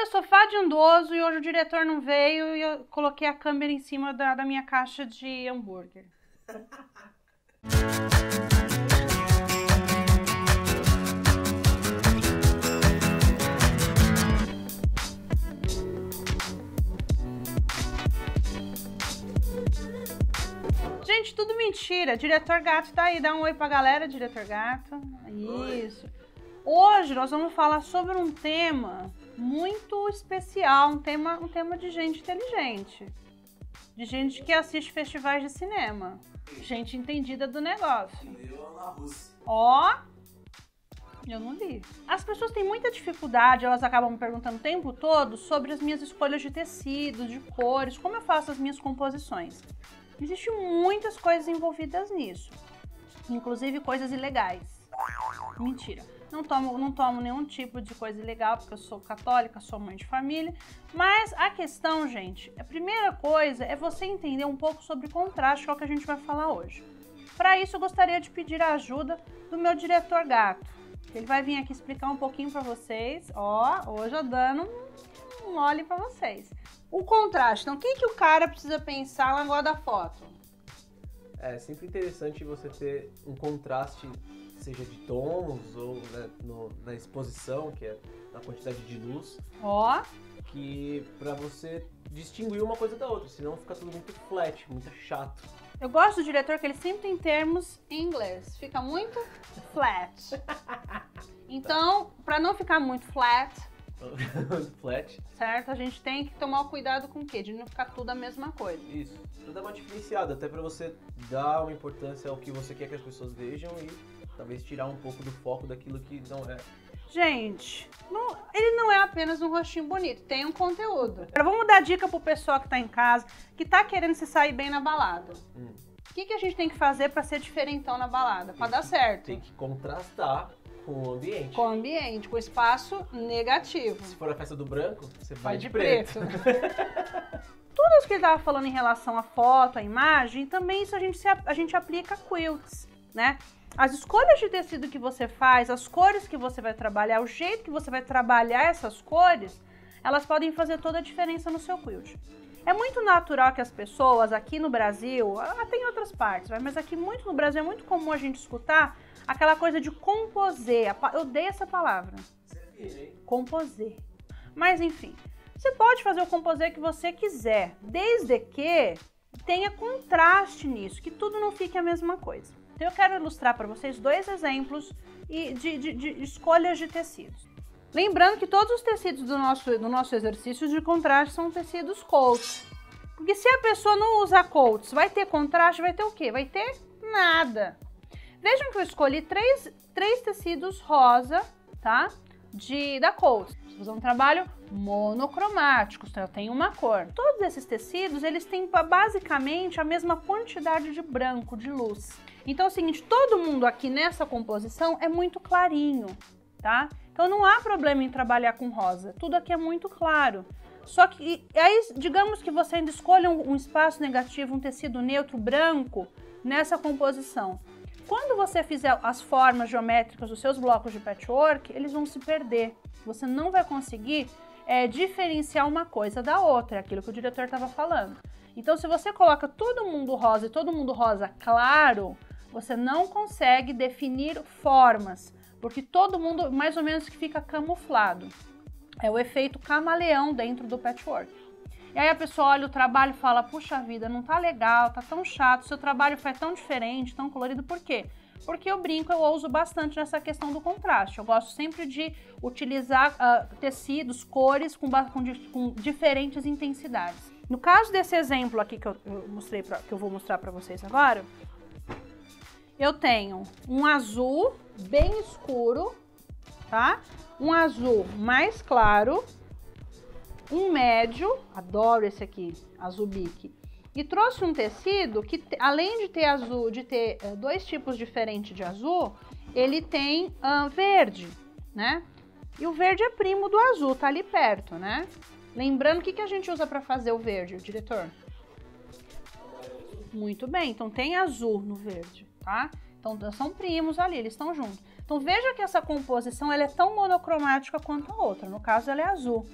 sou fadindoso e hoje o diretor não veio e eu coloquei a câmera em cima da minha caixa de hambúrguer. Gente, tudo mentira. Diretor Gato tá aí. Dá um oi pra galera, Diretor Gato. Isso. Hoje nós vamos falar sobre um tema muito especial, um tema de gente inteligente. De gente que assiste festivais de cinema. Gente entendida do negócio. Ó, eu não li. As pessoas têm muita dificuldade, elas acabam me perguntando o tempo todo sobre as minhas escolhas de tecidos, de cores, como eu faço as minhas composições. Existem muitas coisas envolvidas nisso, inclusive coisas ilegais. Mentira, não tomo nenhum tipo de coisa ilegal, porque eu sou católica, sou mãe de família, mas a questão, gente, a primeira coisa é você entender um pouco sobre contraste, que é o que a gente vai falar hoje. Para isso, eu gostaria de pedir a ajuda do meu diretor Gato. Ele vai vir aqui explicar um pouquinho para vocês, ó, hoje eu dando um olho para vocês. O contraste, então o que o cara precisa pensar na hora da foto? É sempre interessante você ter um contraste, seja de tons ou né, na exposição, que é na quantidade de luz. Ó. Que pra você distinguir uma coisa da outra, senão fica tudo muito flat, muito chato. Eu gosto do diretor que ele sempre tem termos em inglês, fica muito flat. Então, pra não ficar muito flat, certo? A gente tem que tomar o cuidado com o quê? De não ficar tudo a mesma coisa. Isso, pra dar uma diferenciada, até pra você dar uma importância ao que você quer que as pessoas vejam e talvez tirar um pouco do foco daquilo que não é. Gente, ele não é apenas um rostinho bonito, tem um conteúdo. Agora vamos dar dica pro pessoal que tá em casa, que tá querendo se sair bem na balada. O que a gente tem que fazer pra ser diferentão na balada, pra dar certo? Tem que contrastar com o ambiente. Com o ambiente, com o espaço negativo. Se for a festa do branco, você vai de preto. Tudo isso que ele tava falando em relação à foto, à imagem, também isso a gente aplica a quilts, né? As escolhas de tecido que você faz, as cores que você vai trabalhar, o jeito que você vai trabalhar essas cores, elas podem fazer toda a diferença no seu quilt. É muito natural que as pessoas aqui no Brasil, até em outras partes, mas aqui muito no Brasil é muito comum a gente escutar aquela coisa de composer. Eu odeio essa palavra. Composer. Mas enfim, você pode fazer o composer que você quiser, desde que tenha contraste nisso, que tudo não fique a mesma coisa. Então eu quero ilustrar para vocês dois exemplos de escolhas de tecidos. Lembrando que todos os tecidos do nosso exercício de contraste são tecidos coats. Porque se a pessoa não usa coats, vai ter contraste, vai ter o quê? Vai ter nada. Vejam que eu escolhi três tecidos rosa, tá? Da coats. Vou fazer um trabalho monocromático, então eu tenho uma cor. Todos esses tecidos, eles têm basicamente a mesma quantidade de branco, de luz. Então é o seguinte, todo mundo aqui nessa composição é muito clarinho, tá? Então não há problema em trabalhar com rosa, tudo aqui é muito claro. Só que aí, digamos que você ainda escolha um espaço negativo, um tecido neutro branco nessa composição. Quando você fizer as formas geométricas dos seus blocos de patchwork, eles vão se perder. Você não vai conseguir diferenciar uma coisa da outra, é aquilo que o diretor estava falando. Então se você coloca todo mundo rosa e todo mundo rosa claro, você não consegue definir formas, porque todo mundo mais ou menos que fica camuflado. É o efeito camaleão dentro do patchwork. E aí a pessoa olha o trabalho e fala, puxa vida, não tá legal, tá tão chato, seu trabalho foi tão diferente, tão colorido, por quê? Porque eu brinco, eu uso bastante nessa questão do contraste. Eu gosto sempre de utilizar tecidos, cores com diferentes intensidades. No caso desse exemplo aqui que eu vou mostrar para vocês agora, eu tenho um azul bem escuro, tá? Um azul mais claro, um médio, adoro esse aqui, azul bique, e trouxe um tecido que, além de ter dois tipos diferentes de azul, ele tem verde, né? E o verde é primo do azul, tá ali perto, né? Lembrando, o que a gente usa para fazer o verde, diretor? Muito bem, então tem azul no verde, tá? Então são primos ali, eles estão juntos. Então veja que essa composição ela é tão monocromática quanto a outra, no caso ela é azul.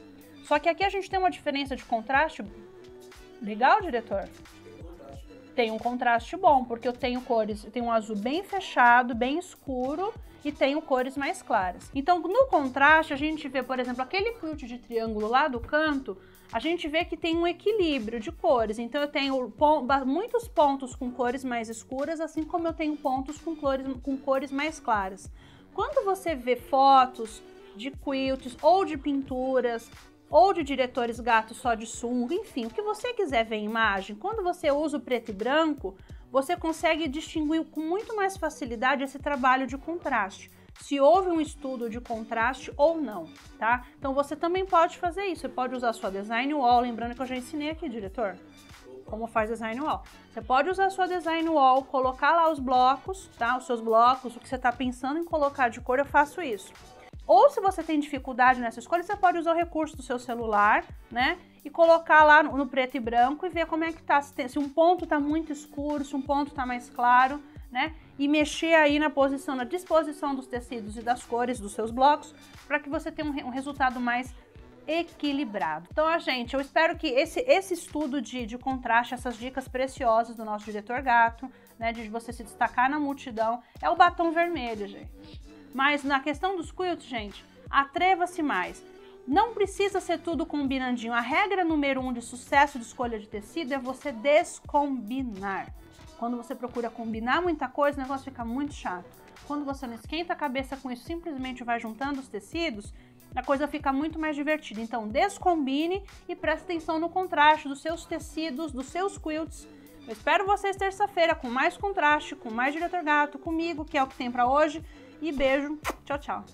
Só que aqui a gente tem uma diferença de contraste legal, diretor? Tem um contraste bom, porque eu tenho cores, eu tenho um azul bem fechado, bem escuro e tenho cores mais claras. Então, no contraste, a gente vê, por exemplo, aquele quilt de triângulo lá do canto, a gente vê que tem um equilíbrio de cores. Então, eu tenho muitos pontos com cores mais escuras, assim como eu tenho pontos com cores mais claras. Quando você vê fotos de quilts ou de pinturas, ou de diretores gatos só de sunga, enfim, o que você quiser ver em imagem, quando você usa o preto e branco, você consegue distinguir com muito mais facilidade esse trabalho de contraste, se houve um estudo de contraste ou não, tá? Então você também pode fazer isso, você pode usar a sua design wall, lembrando que eu já ensinei aqui, diretor, como faz design wall. Você pode usar a sua design wall, colocar lá os blocos, tá? Os seus blocos, o que você está pensando em colocar de cor, eu faço isso. Ou se você tem dificuldade nessa escolha, você pode usar o recurso do seu celular, né? E colocar lá no preto e branco e ver como é que tá, se um ponto tá muito escuro, se um ponto tá mais claro, né? E mexer aí na disposição dos tecidos e das cores dos seus blocos para que você tenha um resultado mais equilibrado. Então, gente, eu espero que esse estudo de contraste, essas dicas preciosas do nosso diretor gato, né? De você se destacar na multidão, é o batom vermelho, gente. Mas na questão dos quilts, gente, atreva-se mais. Não precisa ser tudo combinandinho. A regra número 1 de sucesso de escolha de tecido é você descombinar. Quando você procura combinar muita coisa, o negócio fica muito chato. Quando você não esquenta a cabeça com isso, simplesmente vai juntando os tecidos, a coisa fica muito mais divertida. Então, descombine e preste atenção no contraste dos seus tecidos, dos seus quilts. Eu espero vocês terça-feira com mais contraste, com mais diretor gato, comigo, que é o que tem pra hoje. E beijo, tchau, tchau.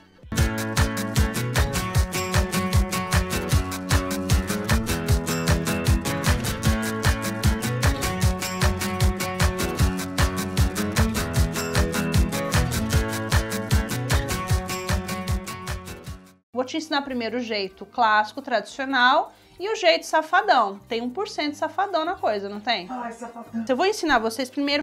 Vou te ensinar primeiro o jeito clássico, tradicional, e o jeito safadão. Tem 1% safadão na coisa, não tem? Ai, safadão. Eu vou ensinar vocês primeiro